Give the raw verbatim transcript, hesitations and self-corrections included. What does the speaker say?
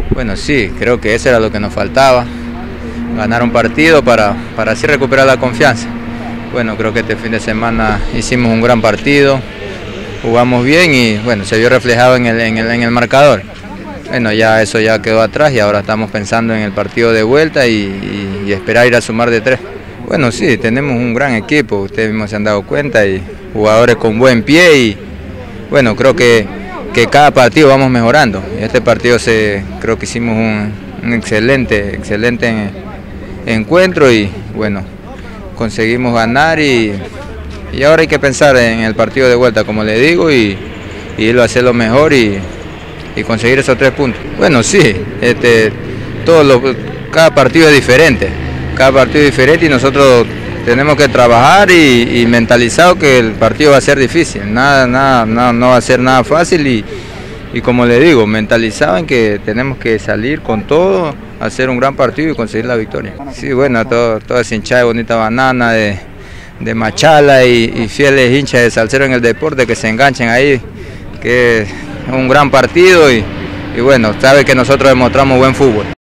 Bueno, sí, creo que eso era lo que nos faltaba, ganar un partido para, para así recuperar la confianza. Bueno, creo que este fin de semana hicimos un gran partido, jugamos bien y bueno, se vio reflejado en el, en el, en el marcador. Bueno, ya eso ya quedó atrás y ahora estamos pensando en el partido de vuelta y, y, y esperar ir a sumar de tres. Bueno, sí, tenemos un gran equipo, ustedes mismos se han dado cuenta, y jugadores con buen pie y bueno, creo que, que cada partido vamos mejorando. Este partido se, creo que hicimos un, un excelente, excelente encuentro y bueno, conseguimos ganar y, y ahora hay que pensar en el partido de vuelta, como le digo, y, y irlo a hacer lo mejor y, y conseguir esos tres puntos. Bueno, sí, este, todos los, cada partido es diferente, cada partido es diferente y nosotros tenemos que trabajar y, y mentalizado que el partido va a ser difícil, nada, nada, no, no va a ser nada fácil y, y como le digo, mentalizado en que tenemos que salir con todo, hacer un gran partido y conseguir la victoria. Sí, bueno, todo, toda esa hinchada de Bonita Banana, de, de Machala y, y fieles hinchas de Salcero en el Deporte que se enganchen ahí, que es un gran partido y, y bueno, sabe que nosotros demostramos buen fútbol.